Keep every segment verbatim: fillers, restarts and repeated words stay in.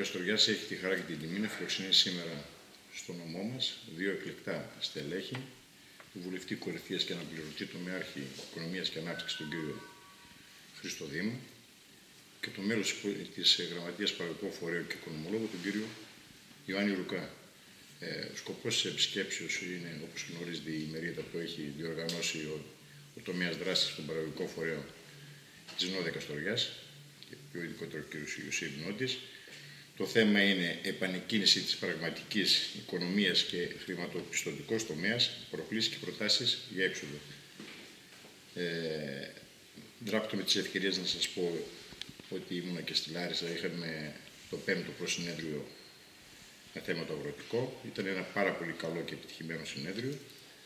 Καστοριάς έχει τη χαρά και την τιμή να φιλοξενήσει σήμερα στο νομό μας δύο εκλεκτά στελέχη, του βουλευτή κορυφαίας και αναπληρωτή τομεάρχη Οικονομίας και Ανάπτυξης, τον κύριο Χρήστο Δήμα, και το μέλος της Γραμματείας Παραγωγικού Φορέου και Οικονομολόγου, τον κύριο Ιωάννη Ρουκά. Ε, ο σκοπός της επισκέψεως είναι, όπως γνωρίζετε, η ημερίδα που έχει διοργανώσει ο, ο τομέας δράσης των παραγωγικών φορέων της Νόδια Καστοριάς, και πιο ειδικότερο ο κ. Ιωσήφ Νόντης. Το θέμα είναι επανεκκίνηση της πραγματικής οικονομίας και χρηματοπιστωτικός τομέας, προκλήσεις και προτάσεις για έξοδο. Ε, Δράπτω με τις ευκαιρίες να σας πω ότι ήμουνα και στη Λάρισα, είχαμε το πέμπτο προσυνέδριο με θέμα το αγροτικό. Ήταν ένα πάρα πολύ καλό και επιτυχημένο συνέδριο,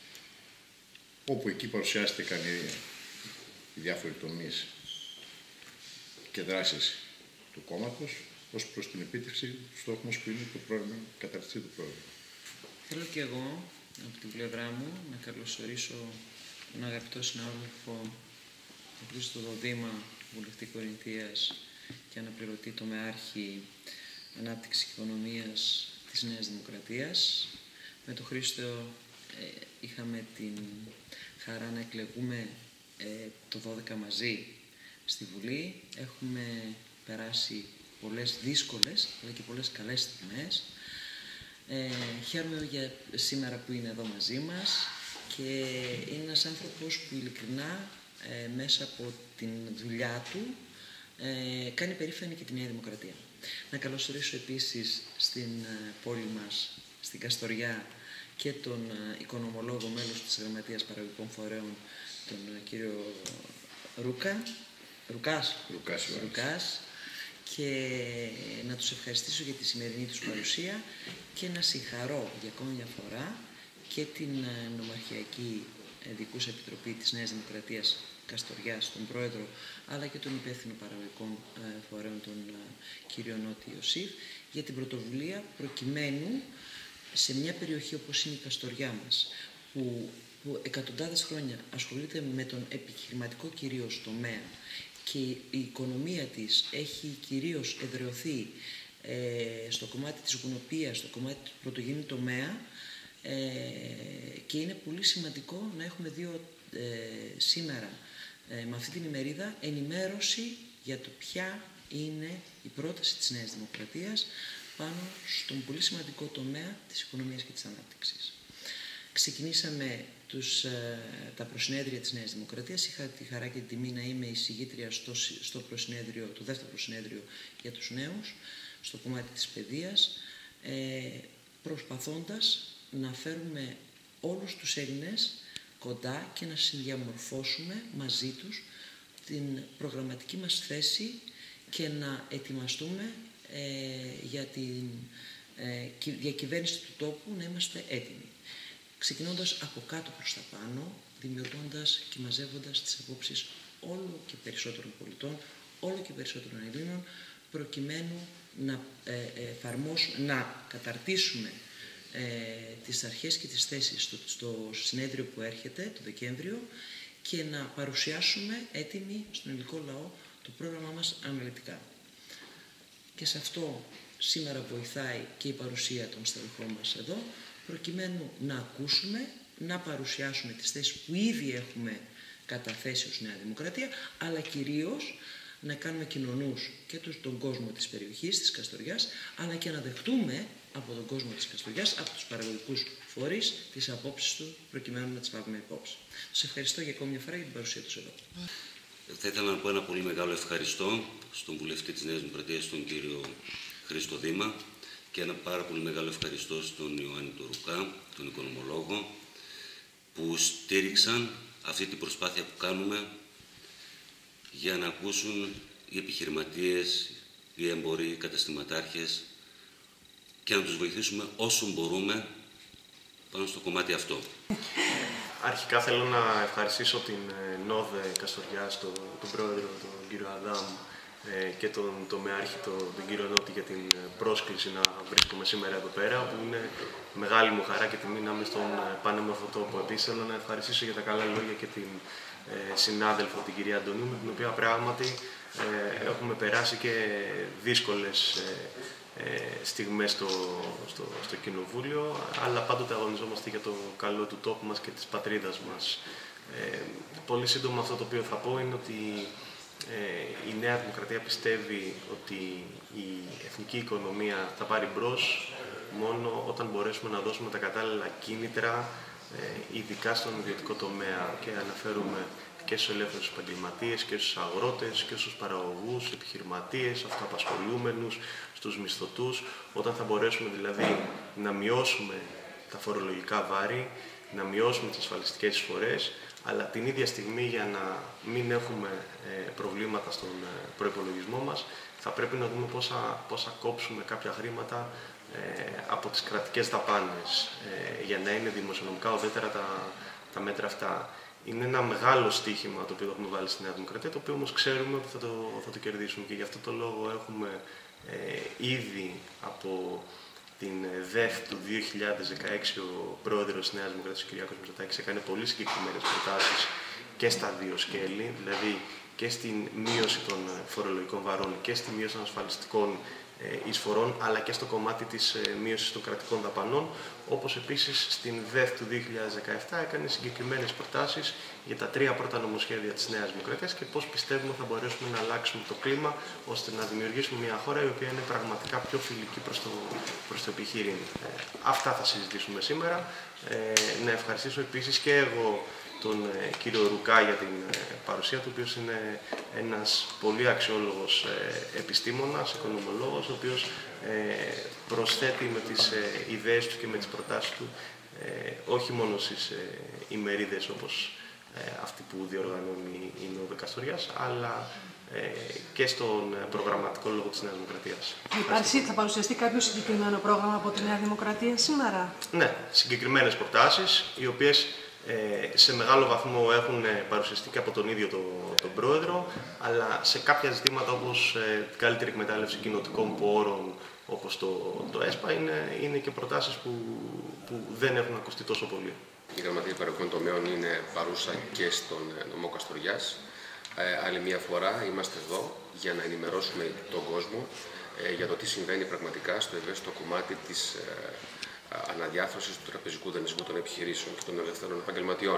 όπου εκεί παρουσιάστηκαν οι, οι διάφοροι τομείς και δράσεις του κόμματος ως προς την επίτευξη του στόχου μας, που είναι το πρόγραμμα, καταρτιστή του πρόγραμμα. Θέλω και εγώ από την πλευρά μου να καλωσορίσω τον αγαπητό συνάδελφο, τον Χρήστο Δήμα, βουλευτή Κορινθίας και αναπληρωτή τομεάρχη Ανάπτυξης και Οικονομίας της Νέας Δημοκρατίας. Με τον Χρήστο ε, είχαμε την χαρά να εκλεγούμε ε, το δώδεκα μαζί στη Βουλή. Έχουμε περάσει πολλές δύσκολες αλλά και πολλές καλές στιγμές. Ε, χαίρομαι για σήμερα που είναι εδώ μαζί μας και είναι ένας άνθρωπος που ειλικρινά ε, μέσα από την δουλειά του ε, κάνει περήφανη και τη Νέα Δημοκρατία. Να καλωσορίσω επίσης στην ε, πόλη μας, στην Καστοριά, και τον ε, οικονομολόγο, μέλος της Γραμματείας Παραγωγικών Φορέων, τον ε, κύριο Ρούκα, Ρουκάς, Ρουκάς, Ρουκάς, και να τους ευχαριστήσω για τη σημερινή τους παρουσία και να συγχαρώ για ακόμη μια φορά και την Νομαρχιακή Δικούσα Επιτροπή της Νέας Δημοκρατίας Καστοριάς, τον Πρόεδρο, αλλά και τον υπεύθυνο παραγωγικών φορέων, τον κύριο Νότι Ιωσήφ, για την πρωτοβουλία προκειμένου σε μια περιοχή όπως είναι η Καστοριά μας, που, που εκατοντάδες χρόνια ασχολείται με τον επιχειρηματικό κυρίως τομέα και η οικονομία της έχει κυρίως εδραιωθεί ε, στο κομμάτι της γουνοπίας, στο κομμάτι του πρωτογενή τομέα, ε, και είναι πολύ σημαντικό να έχουμε δύο ε, σήμερα ε, με αυτή την ημερίδα ενημέρωση για το ποια είναι η πρόταση της Νέας Δημοκρατίας πάνω στον πολύ σημαντικό τομέα της οικονομίας και της ανάπτυξης. Ξεκινήσαμε τους, τα προσυνέδρια της Νέας Δημοκρατίας. Είχα τη χαρά και την τιμή να είμαι εισηγήτρια στο, στο προσυνέδριο, το δεύτερο προσυνέδριο για τους νέους, στο κομμάτι της παιδείας, ε, προσπαθώντας να φέρουμε όλους τους Έλληνες κοντά και να συνδιαμορφώσουμε μαζί τους την προγραμματική μας θέση και να ετοιμαστούμε ε, για την ε, διακυβέρνηση του τόπου, να είμαστε έτοιμοι. Ξεκινώντας από κάτω προς τα πάνω, δημιουργώντας και μαζεύοντας τις απόψεις όλο και περισσότερων πολιτών, όλο και περισσότερων Ελλήνων, προκειμένου να ε, εφαρμόσουμε, να καταρτήσουμε ε, τις αρχές και τις θέσεις στο, στο συνέδριο που έρχεται το Δεκέμβριο και να παρουσιάσουμε έτοιμοι στον ελληνικό λαό το πρόγραμμά μας αναλυτικά. Και σε αυτό σήμερα βοηθάει και η παρουσία των στελεχών μας εδώ, προκειμένου να ακούσουμε, να παρουσιάσουμε τις θέσεις που ήδη έχουμε καταθέσει ως Νέα Δημοκρατία, αλλά κυρίως να κάνουμε κοινωνούς και τον κόσμο της περιοχής, της Καστοριάς, αλλά και να δεχτούμε από τον κόσμο της Καστοριάς, από τους παραγωγικούς φορείς, τις απόψεις του, προκειμένου να τις πάρουμε υπόψη. Σας ευχαριστώ για ακόμη μια φορά για την παρουσία τους εδώ. Θα ήθελα να πω ένα πολύ μεγάλο ευχαριστώ στον βουλευτή της Νέας Δημοκρατίας, τον κύριο Χρήστο Δήμα, και ένα πάρα πολύ μεγάλο ευχαριστώ στον Ιωάννη τον Ρουκά, τον οικονομολόγο, που στήριξαν αυτή την προσπάθεια που κάνουμε για να ακούσουν οι επιχειρηματίες, οι έμποροι, οι καταστηματάρχες και να τους βοηθήσουμε όσο μπορούμε πάνω στο κομμάτι αυτό. Αρχικά θέλω να ευχαριστήσω την Νόδε Καστοριάς, τον, τον πρόεδρο, τον κύριο Αδάμ, και τον τομεάρχη, τον, τον κύριο Νότι, για την πρόσκληση να βρίσκομαι σήμερα εδώ πέρα, που είναι μεγάλη μου χαρά και τιμή να είμαι στον πανέμορφο τόπο. Επίσης θέλω να ευχαριστήσω για τα καλά λόγια και την ε, συνάδελφο, την κυρία Αντωνίου, με την οποία πράγματι ε, έχουμε περάσει και δύσκολες ε, ε, στιγμές στο, στο, στο Κοινοβούλιο, αλλά πάντοτε αγωνιζόμαστε για το καλό του τόπου μας και της πατρίδας μας. Ε, πολύ σύντομα αυτό το οποίο θα πω είναι ότι ε, η Νέα Δημοκρατία πιστεύει ότι η εθνική οικονομία θα πάρει μπρος μόνο όταν μπορέσουμε να δώσουμε τα κατάλληλα κίνητρα, ε, ειδικά στον ιδιωτικό τομέα, και αναφέρουμε και στους ελεύθερους επαγγελματίες και στους αγρότες και στους παραγωγούς, επιχειρηματίες, αυτοαπασχολούμενους, στους μισθωτούς, όταν θα μπορέσουμε δηλαδή να μειώσουμε τα φορολογικά βάρη, να μειώσουμε τις ασφαλιστικές εισφορές, αλλά την ίδια στιγμή, για να μην έχουμε ε, προβλήματα στον ε, προϋπολογισμό μας, θα πρέπει να δούμε πώς θα, πώς θα κόψουμε κάποια χρήματα ε, από τις κρατικές δαπάνες, ε, για να είναι δημοσιονομικά ουδέτερα τα, τα μέτρα αυτά. Είναι ένα μεγάλο στοίχημα το οποίο έχουμε βάλει στη Νέα Δημοκρατία, το οποίο όμως ξέρουμε ότι θα το, θα το κερδίσουμε, και γι' αυτό το λόγο έχουμε ε, ήδη από την ΔΕΘ του δύο χιλιάδες δεκαέξι ο πρόεδρος της Νέας Δημοκρατίας, ο Κυριάκος Μητσοτάκης, έκανε πολύ συγκεκριμένες προτάσεις και στα δύο σκέλη, δηλαδή και στην μείωση των φορολογικών βαρών και στη μείωση των ασφαλιστικών εισφορών, αλλά και στο κομμάτι της μείωσης των κρατικών δαπανών, όπως επίσης στην ΔΕΘ του δύο χιλιάδες δεκαεπτά έκανε συγκεκριμένες προτάσεις για τα τρία πρώτα νομοσχέδια της Νέας Δημοκρατίας και πώς πιστεύουμε θα μπορέσουμε να αλλάξουμε το κλίμα, ώστε να δημιουργήσουμε μια χώρα η οποία είναι πραγματικά πιο φιλική προς το, προς το επιχείρημα. Ε, αυτά θα συζητήσουμε σήμερα. Ε, να ευχαριστήσω επίσης και εγώ τον ε, κύριο Ρουκά για την ε, παρουσία του, ο οποίος είναι ένας πολύ αξιόλογος ε, επιστήμονας, οικονομολόγος, ο οποίος ε, προσθέτει με τις ε, ιδέες του και με τις προτάσεις του ε, όχι μόνο στις ε, ημερίδες όπως ε, αυτή που διοργανώνει η Νόδο Καστοριάς, αλλά ε, και στον προγραμματικό λόγο της Νέας Δημοκρατίας. Υπάρχει, θα παρουσιαστεί κάποιο συγκεκριμένο πρόγραμμα από τη Νέα Δημοκρατία σήμερα? Ναι, συγκεκριμένες προτάσεις, οι οποίες Ε, σε μεγάλο βαθμό έχουν παρουσιαστεί και από τον ίδιο τον, τον πρόεδρο, αλλά σε κάποια ζητήματα όπως ε, καλύτερη εκμετάλλευση κοινοτικών πόρων, όπως το, το ΕΣΠΑ, είναι, είναι και προτάσεις που, που δεν έχουν ακουστεί τόσο πολύ. Η Γραμματεία Παραγωγικών Τομέων είναι παρούσα και στον νομό Καστοριάς. Ε, άλλη μια φορά είμαστε εδώ για να ενημερώσουμε τον κόσμο ε, για το τι συμβαίνει πραγματικά στο ευαίσθητο κομμάτι της ε, αναδιάρθρωσης του τραπεζικού δανεισμού των επιχειρήσεων και των ελευθέρων επαγγελματιών.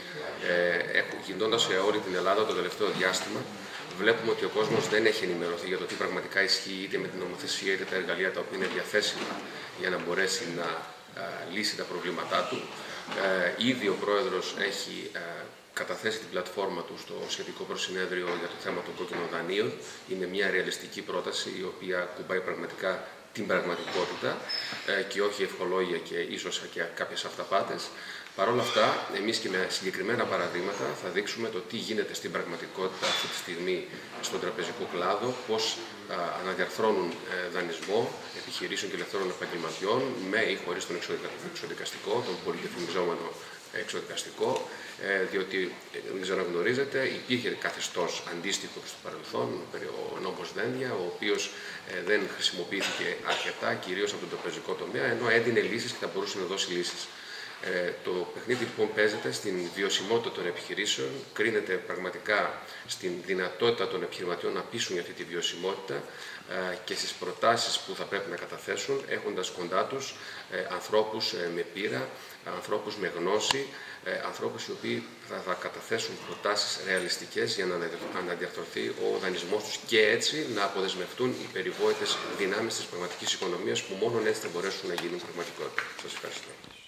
Ε, Γινώντας σε όλη την Ελλάδα το τελευταίο διάστημα, βλέπουμε ότι ο κόσμος δεν έχει ενημερωθεί για το τι πραγματικά ισχύει, είτε με την νομοθεσία είτε τα εργαλεία τα οποία είναι διαθέσιμα για να μπορέσει να α, λύσει τα προβλήματά του. Ε, ήδη ο Πρόεδρος έχει α, καταθέσει την πλατφόρμα του στο σχετικό προσυνέδριο για το θέμα των κόκκινων δανείων. Είναι μια ρεαλιστική πρόταση η οποία κουμπάει πραγματικά την πραγματικότητα ε, και όχι ευχολόγια και ίσως και κάποιες αυταπάτες. Παρ' όλα αυτά, εμείς και με συγκεκριμένα παραδείγματα θα δείξουμε το τι γίνεται στην πραγματικότητα αυτή τη στιγμή στον τραπεζικό κλάδο, πώς α, αναδιαρθρώνουν ε, δανεισμό επιχειρήσεων και ελευθέρων επαγγελματιών με ή χωρίς τον εξοδικαστικό, τον πολυδιαφημιζόμενο εξοδικαστικό, ε, διότι, δεν ξέρω αν γνωρίζετε, υπήρχε καθεστώς αντίστοιχο στο παρελθόν, ο νόμος Δένδια, ο οποίος ε, δεν χρησιμοποιήθηκε αρκετά, κυρίως από τον τραπεζικό τομέα, ενώ έδινε λύσεις και θα μπορούσε να δώσει λύσεις. Ε, το παιχνίδι λοιπόν παίζεται στην βιωσιμότητα των επιχειρήσεων, κρίνεται πραγματικά στην δυνατότητα των επιχειρηματιών να πείσουν για αυτή τη βιωσιμότητα ε, και στις προτάσεις που θα πρέπει να καταθέσουν, έχοντας κοντά τους ε, ανθρώπους ε, με πείρα, ανθρώπους με γνώση, ε, ανθρώπους οι οποίοι θα, θα καταθέσουν προτάσεις ρεαλιστικές για να αναδιαρθρωθεί ο δανεισμός τους και έτσι να αποδεσμευτούν οι περιβόητες δυνάμεις της πραγματικής οικονομίας που μόνο έτσι θα μπορέσουν να γίνουν πραγματικότητα. Σας ευχαριστώ.